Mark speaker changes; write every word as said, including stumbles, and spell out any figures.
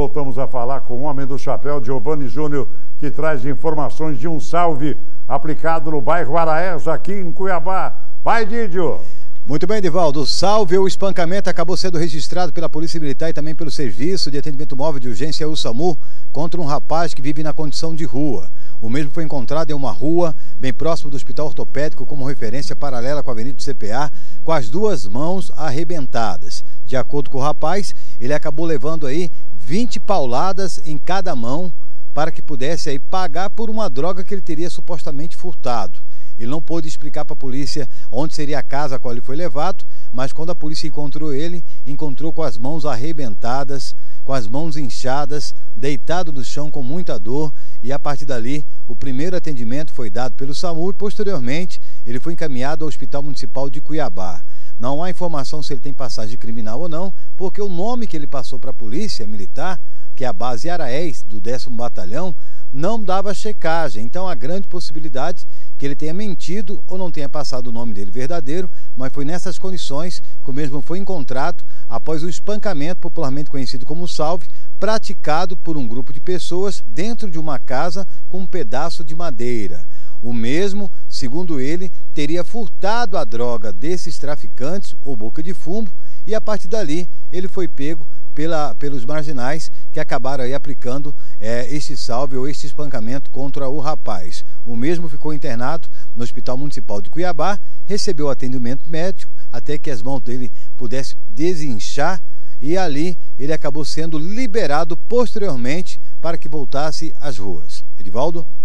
Speaker 1: Voltamos a falar com o homem do chapéu, Giovanni Júnior, que traz informações de um salve aplicado no bairro Araés, aqui em Cuiabá. Vai, Didio!
Speaker 2: Muito bem, Edivaldo. O salve ou espancamento acabou sendo registrado pela Polícia Militar e também pelo Serviço de Atendimento Móvel de Urgência, o SAMU, contra um rapaz que vive na condição de rua. O mesmo foi encontrado em uma rua, bem próximo do Hospital Ortopédico, como referência paralela com a Avenida do C P A, com as duas mãos arrebentadas. De acordo com o rapaz, ele acabou levando aí vinte pauladas em cada mão para que pudesse aí pagar por uma droga que ele teria supostamente furtado. Ele não pôde explicar para a polícia onde seria a casa a qual ele foi levado, mas quando a polícia encontrou ele, encontrou com as mãos arrebentadas, com as mãos inchadas, deitado no chão com muita dor, e a partir dali o primeiro atendimento foi dado pelo SAMU e posteriormente ele foi encaminhado ao Hospital Municipal de Cuiabá. Não há informação se ele tem passagem criminal ou não, porque o nome que ele passou para a polícia militar, que é a base Araés do décimo Batalhão, não dava checagem. Então há grande possibilidade que ele tenha mentido ou não tenha passado o nome dele verdadeiro, mas foi nessas condições que o mesmo foi encontrado após o espancamento, popularmente conhecido como salve, praticado por um grupo de pessoas dentro de uma casa com um pedaço de madeira. O mesmo, segundo ele, teria furtado a droga desses traficantes ou boca de fumo e a partir dali ele foi pego pela, pelos marginais que acabaram aí aplicando é, este salve ou este espancamento contra o rapaz. O mesmo ficou internado no Hospital Municipal de Cuiabá, recebeu atendimento médico até que as mãos dele pudessem desinchar e ali ele acabou sendo liberado posteriormente para que voltasse às ruas. Edivaldo?